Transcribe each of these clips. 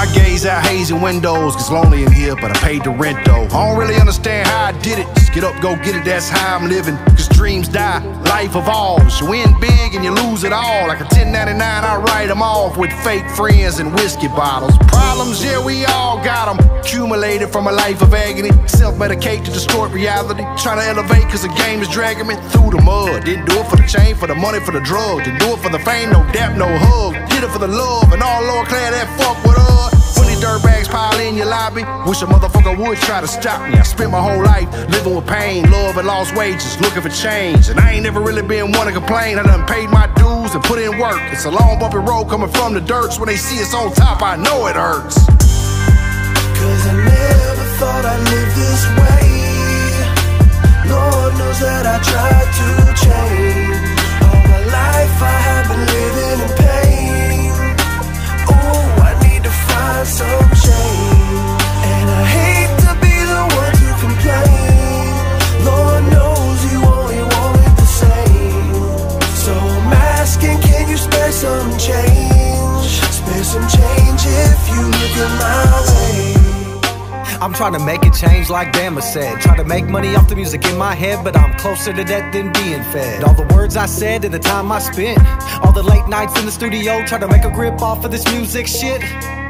I gaze out hazy windows, it's lonely in here, but I paid the rent though. I don't really understand how I did it. Just get up, go get it, that's how I'm living. Cause dreams die, life evolves. You win big and you lose it all. Like a 1099, I write them off with fake friends and whiskey bottles. Problems, yeah, we all got them. Accumulated from a life of agony. Self-medicate to distort reality. Trying to elevate cause the game is dragging me through the mud. Didn't do it for the chain, for the money, for the drugs. Didn't do it for the fame, no dap, no hug. Did it for the love and all lower class that fuck with us. When these dirtbags pile in your lobby, wish a motherfucker would try to stop me. I spent my whole life living with pain, love and lost wages, looking for change. And I ain't never really been one to complain. I done paid my dues and put in work. It's a long bumpy road coming from the dirts. When they see us on top, I know it hurts. Cause I never thought I'd live this way. Lord knows that I tried to change. All my life I have been living in pain. Oh, I need to find some change. And I hate to be the one to complain. Lord knows you only want it the same. So I'm asking, can you spare some change? Spare some change if you look at my way. I'm trying to make a change like Bama said. Try to make money off the music in my head, but I'm closer to that than being fed. All the words I said and the time I spent, all the late nights in the studio, try to make a grip off of this music shit.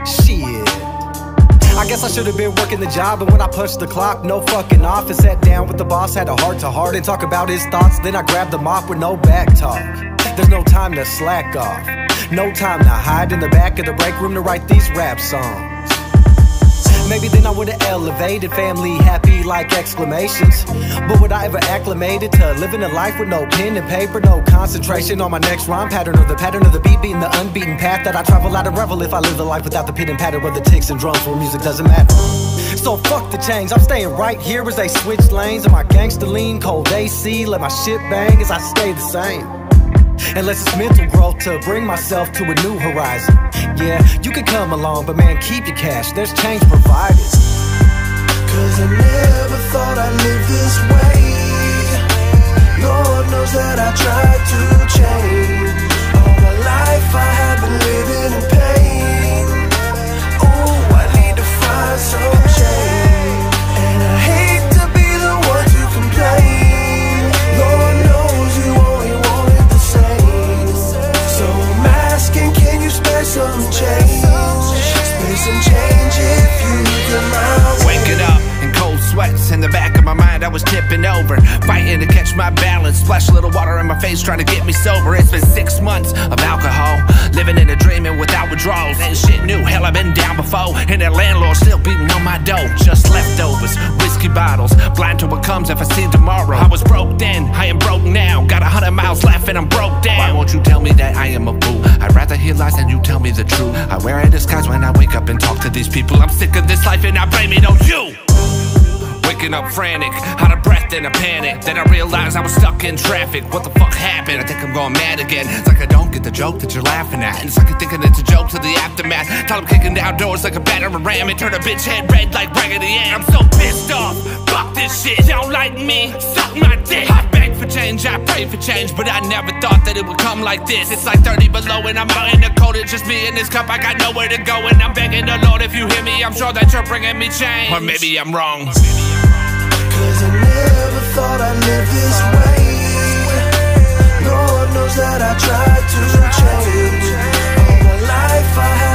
I guess I should've been working the job, and when I punched the clock, no fucking off. And sat down with the boss, had a heart-to-heart and talk about his thoughts. Then I grabbed the mop with no back talk. There's no time to slack off, no time to hide in the back of the break room to write these rap songs. Maybe then I would've elevated, family happy like exclamations. But would I ever acclimated to living a life with no pen and paper, no concentration on my next rhyme pattern, or the pattern of the beat beating the unbeaten path that I travel out and revel if I live a life without the pin and patter of the ticks and drums where music doesn't matter. So fuck the change, I'm staying right here as they switch lanes. And my gangster lean, cold AC, let my shit bang as I stay the same. Unless it's mental growth to bring myself to a new horizon. Yeah, you can come along, but man, keep your cash, there's change provided. Cause I never thought I'd live this way. Lord knows that I tried to change. All my life I have been living in pain. Oh, I need to find some change. And I hate to be the one to complain. Lord knows you only want it the same. So I'm asking, can you spare some change? Spare some change if you look at my way. Waking up in cold sweats, in the back of my mind I was tipping over, fighting to catch my balance. Splash a little water in my face trying to get me sober. It's been 6 months of alcohol, living in a dream and without withdrawals. Ain't shit new, hell I've been down before. And that landlord still beating on my door. Just leftovers, whiskey bottles, blind to what comes if I see tomorrow. I was broke then, I am broke now. Got 100 miles left and I'm broke down. Why won't you tell me that I am a fool? I'd rather hear lies than you tell me the truth. I wear a disguise when I wake up and talk to these people. I'm sick of this life and I blame it on you. Waking up frantic, out of breath in a panic. Then I realized I was stuck in traffic. What the fuck happened? I think I'm going mad again. It's like I don't get the joke that you're laughing at. And it's like I'm thinking it's a joke to the aftermath. Till I'm kicking down doors like a battering ram and turn a bitch head red like Raggedy Ann. I'm so pissed off, fuck this shit. Don't like me, suck my dick. I beg for change, I pray for change, but I never thought that it would come like this. It's like 30 below and I'm out in the cold. It's just me and this cup, I got nowhere to go. And I'm begging the Lord, if you hear me, I'm sure that you're bringing me change. Or maybe I'm wrong. Cause I never thought I'd live this way. Lord knows that I tried to change. All my life I